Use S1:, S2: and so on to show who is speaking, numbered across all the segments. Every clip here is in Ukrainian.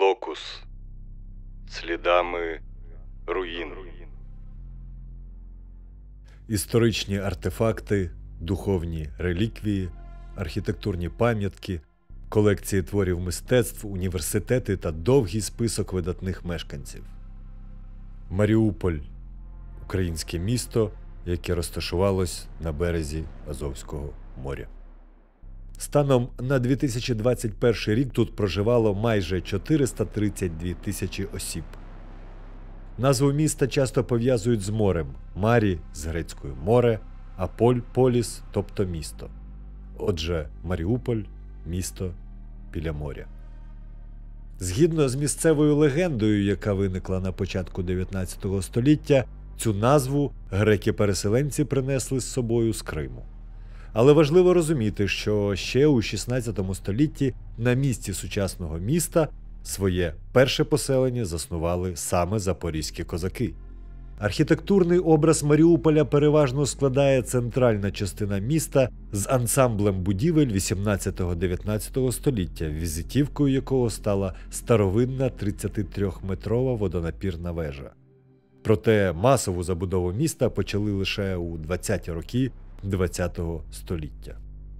S1: Локус. Слідами руїн.
S2: Історичні артефакти, духовні реліквії, архітектурні пам'ятки, колекції творів мистецтв, університети та довгий список видатних мешканців. Маріуполь – українське місто, яке розташувалось на березі Азовського моря. Станом на 2021 рік тут проживало майже 432 тисячі осіб. Назву міста часто пов'язують з морем – марі з грецькою море, а поль – поліс, тобто місто. Отже, Маріуполь – місто біля моря. Згідно з місцевою легендою, яка виникла на початку 19 століття, цю назву греки-переселенці принесли з собою з Криму. Але важливо розуміти, що ще у 16 столітті на місці сучасного міста своє перше поселення заснували саме запорізькі козаки. Архітектурний образ Маріуполя переважно складає центральна частина міста з ансамблем будівель 18-19 століття, візитівкою якого стала старовинна 33-метрова водонапірна вежа. Проте масову забудову міста почали лише у 20-ті роки ХХ століття.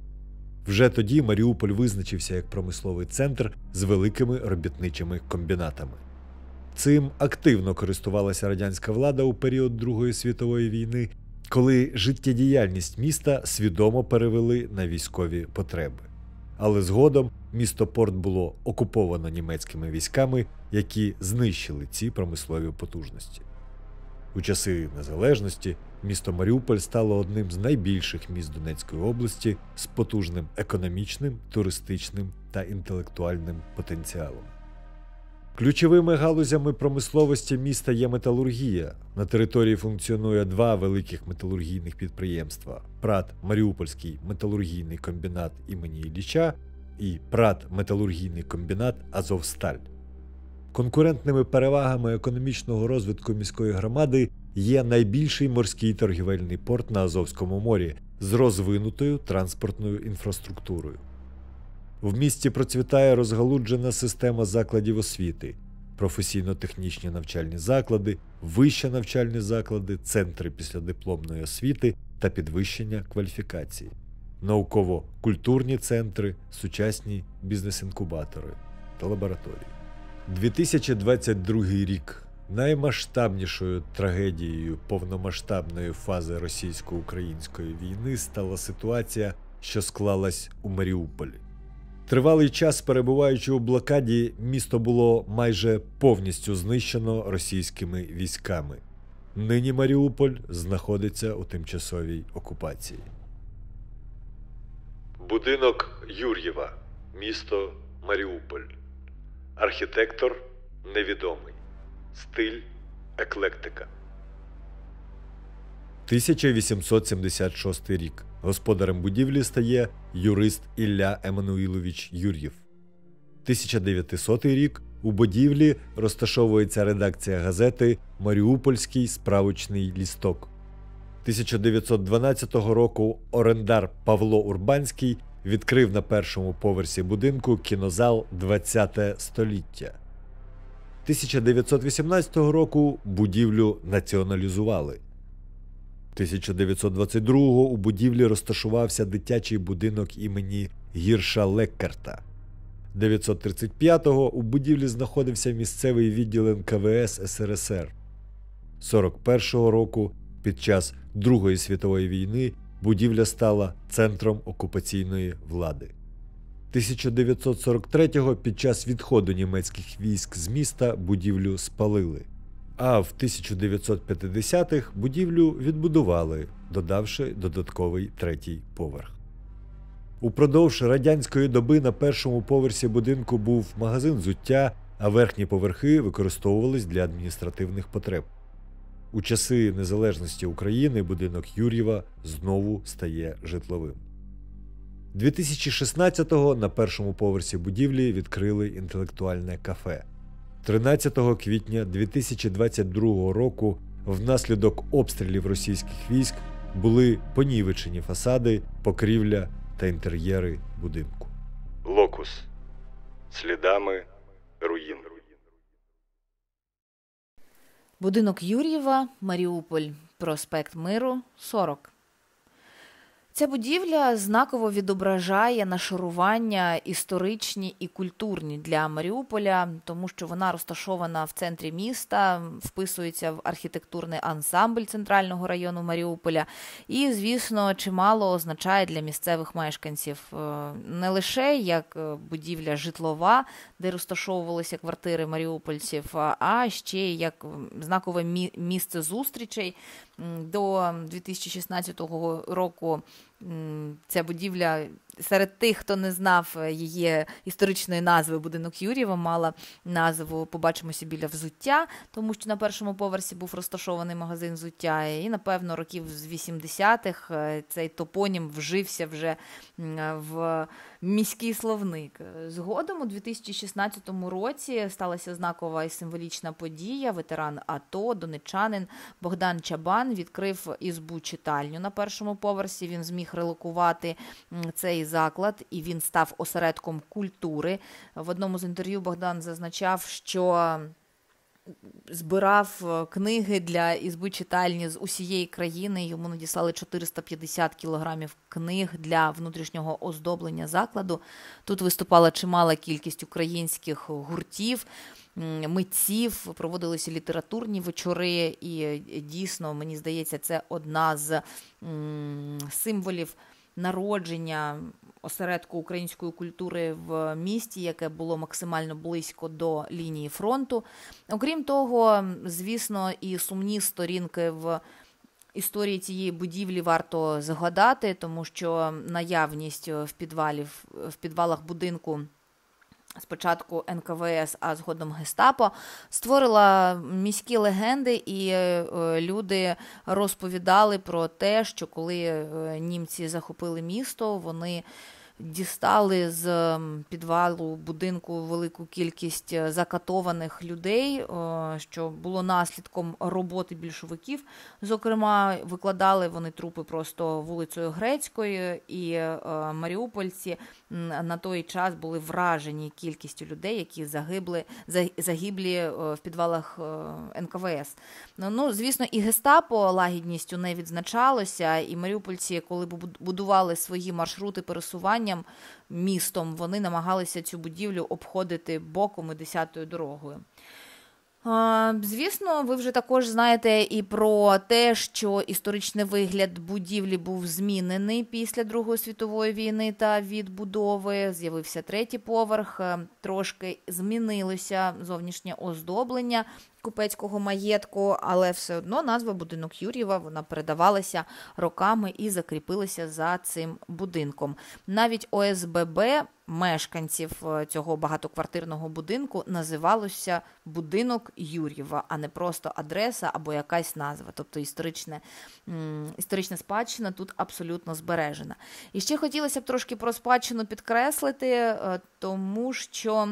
S2: Вже тоді Маріуполь визначився як промисловий центр з великими робітничими комбінатами. Цим активно користувалася радянська влада у період Другої світової війни, коли життєдіяльність міста свідомо перевели на військові потреби. Але згодом місто-порт було окуповано німецькими військами, які знищили ці промислові потужності. У часи незалежності місто Маріуполь стало одним з найбільших міст Донецької області з потужним економічним, туристичним та інтелектуальним потенціалом. Ключовими галузями промисловості міста є металургія. На території функціонує два великих металургійних підприємства – ПрАТ Маріупольський металургійний комбінат імені Ілліча і ПрАТ Металургійний комбінат Азовсталь. Конкурентними перевагами економічного розвитку міської громади є найбільший морський торгівельний порт на Азовському морі з розвинутою транспортною інфраструктурою. В місті процвітає розгалуджена система закладів освіти, професійно-технічні навчальні заклади, вищі навчальні заклади, центри післядипломної освіти та підвищення кваліфікації, науково-культурні центри, сучасні бізнес-інкубатори та лабораторії. 2022 рік. Наймасштабнішою трагедією повномасштабної фази російсько-української війни стала ситуація, що склалась у Маріуполі. Тривалий час, перебуваючи у блокаді, місто було майже повністю знищено російськими військами. Нині Маріуполь знаходиться у тимчасовій окупації. Будинок Юр'єва. Місто Маріуполь. Архітектор невідомий. Стиль еклектика. 1876 рік. Господарем будівлі стає юрист Ілля Еммануїлович Юр'єв. 1900 рік. У будівлі розташовується редакція газети «Маріупольський справочний лісток». 1912 року орендар Павло Урбанський відкрив на першому поверсі будинку кінозал «ХХ століття». 1918 року будівлю націоналізували. 1922-го у будівлі розташувався дитячий будинок імені Гірша Леккарта. 1935-го у будівлі знаходився місцевий відділ НКВС СРСР. 1941 року, під час Другої світової війни, будівля стала центром окупаційної влади. 1943-го під час відходу німецьких військ з міста будівлю спалили. А в 1950-х будівлю відбудували, додавши додатковий третій поверх. Упродовж радянської доби на першому поверсі будинку був магазин взуття, а верхні поверхи використовувались для адміністративних потреб. У часи незалежності України будинок Юр'єва знову стає житловим. 2016-го на першому поверсі будівлі відкрили інтелектуальне кафе. 13 квітня 2022 року внаслідок обстрілів російських військ були понівечені фасади, покрівля та інтер'єри будинку.
S1: Локус. Слідами руїн.
S3: Будинок Юр'єва, Маріуполь, проспект Миру, 40. Ця будівля знаково відображає нашарування історичні і культурні для Маріуполя, тому що вона розташована в центрі міста, вписується в архітектурний ансамбль центрального району Маріуполя і, звісно, чимало означає для місцевих мешканців. Не лише як будівля житлова, де розташовувалися квартири маріупольців, а ще й як знакове місце зустрічей. До 2016 року ця будівля, серед тих, хто не знав її історичної назви, будинок Юр'єва, мала назву «Побачимося біля взуття», тому що на першому поверсі був розташований магазин взуття. І, напевно, років з 80-х цей топонім вжився вже в міський словник. Згодом у 2016 році сталася знакова і символічна подія. Ветеран АТО, донеччанин Богдан Чабан відкрив ізбу-читальню на першому поверсі. Він зміг релокувати цей заклад, і він став осередком культури. В одному з інтерв'ю Богдан зазначав, що збирав книги для ізби-читальні з усієї країни. Йому надіслали 450 кілограмів книг для внутрішнього оздоблення закладу. Тут виступала чимала кількість українських гуртів, митців, проводилися літературні вечори, і дійсно, мені здається, це одна з символів народження осередку української культури в місті, яке було максимально близько до лінії фронту. Окрім того, звісно, і сумні сторінки в історії цієї будівлі варто згадати, тому що наявність в підвалах будинку спочатку НКВС, а згодом Гестапо, створила міські легенди, і люди розповідали про те, що коли німці захопили місто, вони дістали з підвалу будинку велику кількість закатованих людей, що було наслідком роботи більшовиків. Зокрема, викладали вони трупи просто вулицею Грецькою, і маріупольці на той час були вражені кількістю людей, які загиблі в підвалах НКВС. Ну, звісно, і Гестапо лагідністю не відзначалося, і маріупольці, коли будували свої маршрути пересування містом, вони намагалися цю будівлю обходити боком і 10-ю дорогою. Звісно, ви вже також знаєте і про те, що історичний вигляд будівлі був змінений після Другої світової війни та відбудови. З'явився третій поверх, трошки змінилося зовнішнє оздоблення купецького маєтку, але все одно назва «Будинок Юр'єва», вона передавалася роками і закріпилася за цим будинком. Навіть ОСББ мешканців цього багатоквартирного будинку називалося «Будинок Юр'єва», а не просто адреса або якась назва. Тобто історична спадщина тут абсолютно збережена. І ще хотілося б трошки про спадщину підкреслити, тому що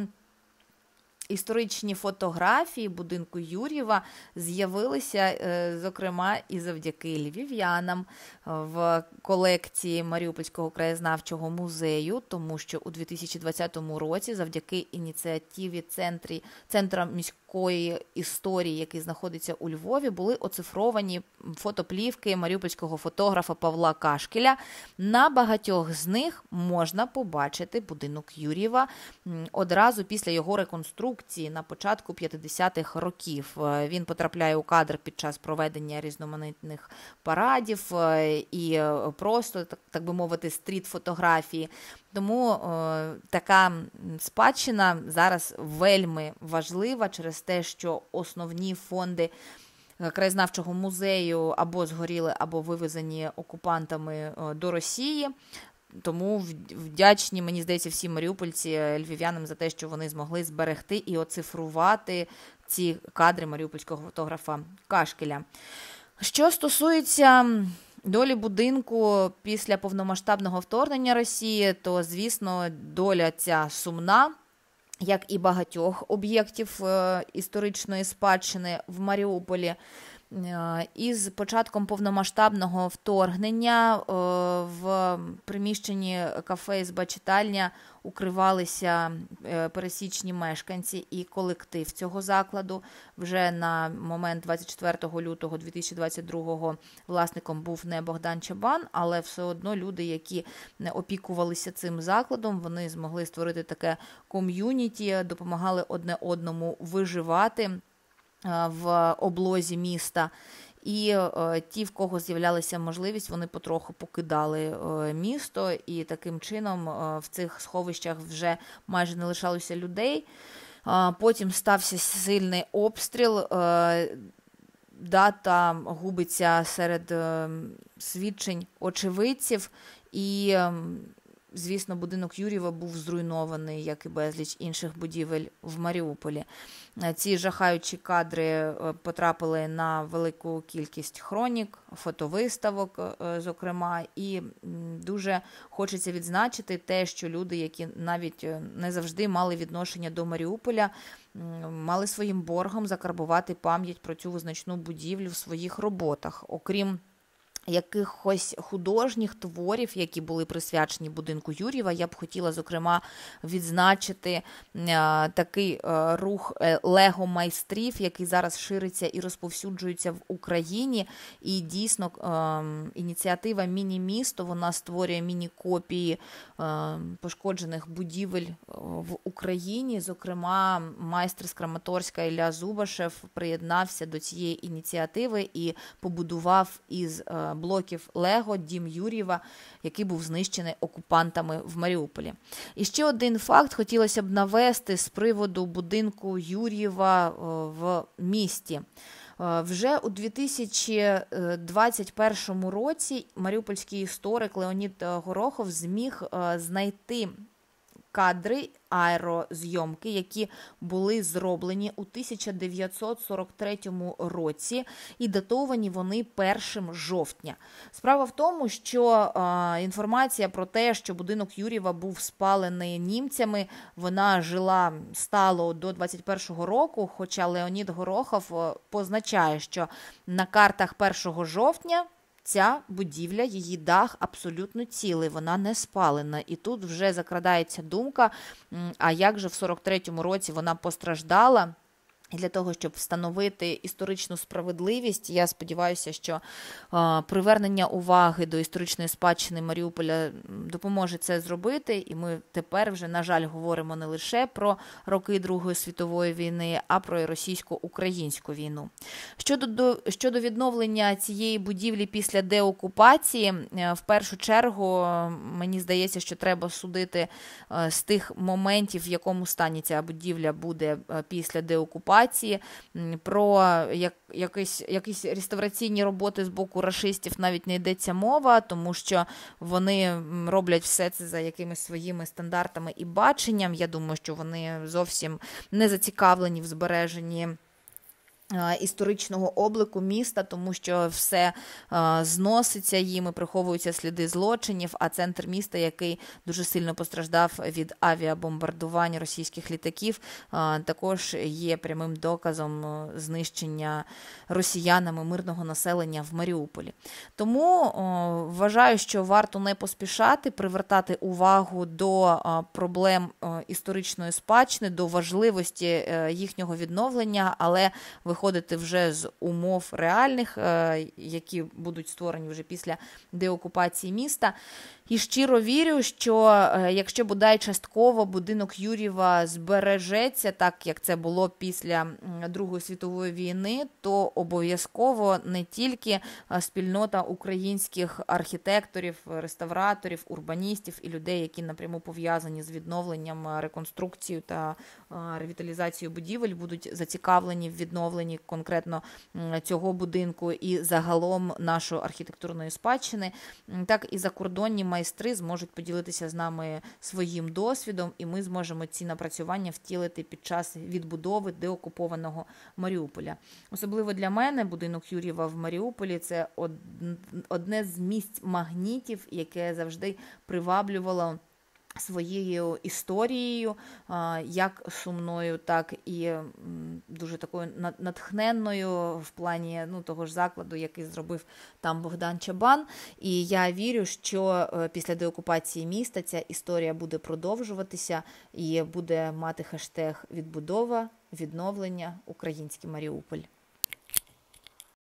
S3: історичні фотографії будинку Юр'єва з'явилися, зокрема, і завдяки львів'янам в колекції Маріупольського краєзнавчого музею, тому що у 2020 році завдяки ініціативі Центра міської історії, який знаходиться у Львові, були оцифровані фотоплівки маріупольського фотографа Павла Кашкеля. На багатьох з них можна побачити будинок Юр'єва одразу після його реконструкції на початку 50-х років. Він потрапляє у кадр під час проведення різноманітних парадів і просто, так би мовити, стріт-фотографії. Тому така спадщина зараз вельми важлива через те, що основні фонди краєзнавчого музею або згоріли, або вивезені окупантами до Росії. Тому вдячні, мені здається, всі маріупольці львів'янам за те, що вони змогли зберегти і оцифрувати ці кадри маріупольського фотографа Кашкеля. Що стосується долі будинку після повномасштабного вторгнення Росії, то, звісно, доля ця сумна, як і багатьох об'єктів історичної спадщини в Маріуполі. Із початком повномасштабного вторгнення в приміщенні кафе «Ізба-читальня» укривалися пересічні мешканці і колектив цього закладу. Вже на момент 24 лютого 2022 власником був не Богдан Чабан, але все одно люди, які опікувалися цим закладом, вони змогли створити таке ком'юніті, допомагали одне одному виживати в облозі міста. І ті, в кого з'являлася можливість, вони потроху покидали місто, і таким чином в цих сховищах вже майже не лишалося людей. Потім стався сильний обстріл, дата губиться серед свідчень очевидців, і звісно, будинок Юрєва був зруйнований, як і безліч інших будівель в Маріуполі. Ці жахаючі кадри потрапили на велику кількість хронік, фотовиставок, зокрема, і дуже хочеться відзначити те, що люди, які навіть не завжди мали відношення до Маріуполя, мали своїм боргом закарбувати пам'ять про цю визначну будівлю в своїх роботах. Окрім якихось художніх творів, які були присвячені будинку Юрєва, я б хотіла, зокрема, відзначити такий рух лего-майстрів, який зараз шириться і розповсюджується в Україні. І дійсно ініціатива «Міні-місто», вона створює міні-копії пошкоджених будівель в Україні. Зокрема, майстер з Краматорська Ілля Зубашев приєднався до цієї ініціативи і побудував із блоків Лего дім Юрєва, який був знищений окупантами в Маріуполі. І ще один факт хотілося б навести з приводу будинку Юрєва в місті. Вже у 2021 році маріупольський історик Леонід Горохов зміг знайти кадри аерозйомки, які були зроблені у 1943 році, і датовані вони 1 жовтня. Справа в тому, що інформація про те, що будинок Юрєва був спалений німцями, вона жила стало до 21 року, хоча Леонід Горохов позначає, що на картах 1 жовтня ця будівля, її дах абсолютно цілий, вона не спалена. І тут вже закрадається думка, а як же в 43-му році вона постраждала? І для того, щоб встановити історичну справедливість, я сподіваюся, що привернення уваги до історичної спадщини Маріуполя допоможе це зробити. І ми тепер вже, на жаль, говоримо не лише про роки Другої світової війни, а про російсько-українську війну. Щодо відновлення цієї будівлі після деокупації, в першу чергу, мені здається, що треба судити з тих моментів, в якому стані ця будівля буде після деокупації. Про якісь реставраційні роботи з боку рашистів навіть не йдеться мова, тому що вони роблять все це за якимись своїми стандартами і баченням. Я думаю, що вони зовсім не зацікавлені в збереженні історичного облику міста, тому що все зноситься їм, приховуються сліди злочинів, а центр міста, який дуже сильно постраждав від авіабомбардувань російських літаків, також є прямим доказом знищення росіянами мирного населення в Маріуполі. Тому вважаю, що варто не поспішати, привертати увагу до проблем історичної спадщини, до важливості їхнього відновлення, але виходити вже з умов реальних, які будуть створені вже після деокупації міста. І щиро вірю, що якщо бодай частково будинок Юрєва збережеться, так як це було після Другої світової війни, то обов'язково не тільки спільнота українських архітекторів, реставраторів, урбаністів і людей, які напряму пов'язані з відновленням, реконструкцією та ревіталізацією будівель, будуть зацікавлені в відновленні конкретно цього будинку і загалом нашої архітектурної спадщини, так і закордонні майстри зможуть поділитися з нами своїм досвідом, і ми зможемо ці напрацювання втілити під час відбудови деокупованого Маріуполя. Особливо для мене будинок Юрєва в Маріуполі – це одне з місць-магнітів, яке завжди приваблювало своєю історією, як сумною, так і дуже такою натхненною в плані того ж закладу, який зробив там Богдан Чабан. І я вірю, що після деокупації міста ця історія буде продовжуватися і буде мати хештег «Відбудова, відновлення, український Маріуполь».